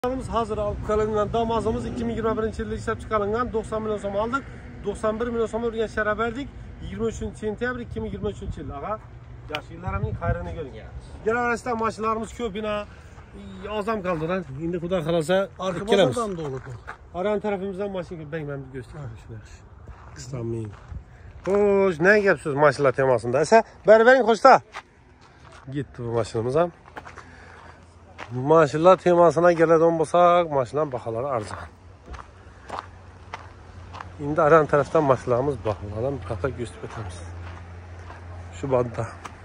Hazır alınan damazımız 2021 yılda ishlab chiqarilgan 90 milyon so'm aldık. 91 milyon so'm urgan shara berdik. 23 sentyabr 2023 yıl. Ağa yaşlılarımın hayrını görün. Genelde maşinlarımız köp yine azam kaldı lan. Şimdi Xudo xolasa kelamiz. Aran tarafımızdan maşin ben göstereyim şunu. Kıstamayın. Hoş, ne yapıyorsunuz maşinlar temasında? Esa berberin hoşta. Gitti bu maşinimiz ham. Maşinlar temasına geleden olmasak maşinlar bakaları arzan. Şimdi aran taraftan maşinlarımız bakmadan bir kata gösterip etemiz. Şu badda.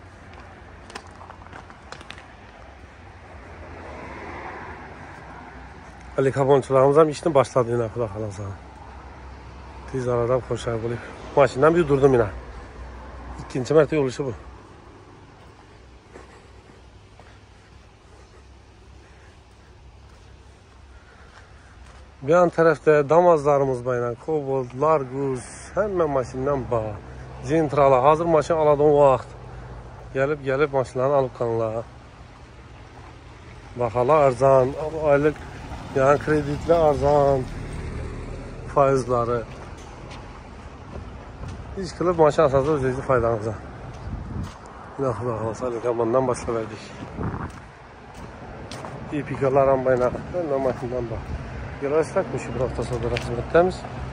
Ali kabonçularımız hem işini başladı yine Xudo xolasa. Tez aradan koşar bulup. Maşindən bir durdum yine. İkinci mərtə yol işi bu. Bir an tarafta damazlarımız var, Cobalt, Largus, hemen maşindən bağ. Centrala, hazır maşin aladığım vaxt. Gelip maşinləri alıp kanlar. Baxala arzan, aylık yani kreditli arzan, faizleri. İş kılıp maşin asası özeydi faydanıza. Yine Xudo xolasa likamandan başla verdik. İpikalar ambayla, ben de maşindən bağ. Gelersak bu şu bir hafta sonra rasmetlerimiz.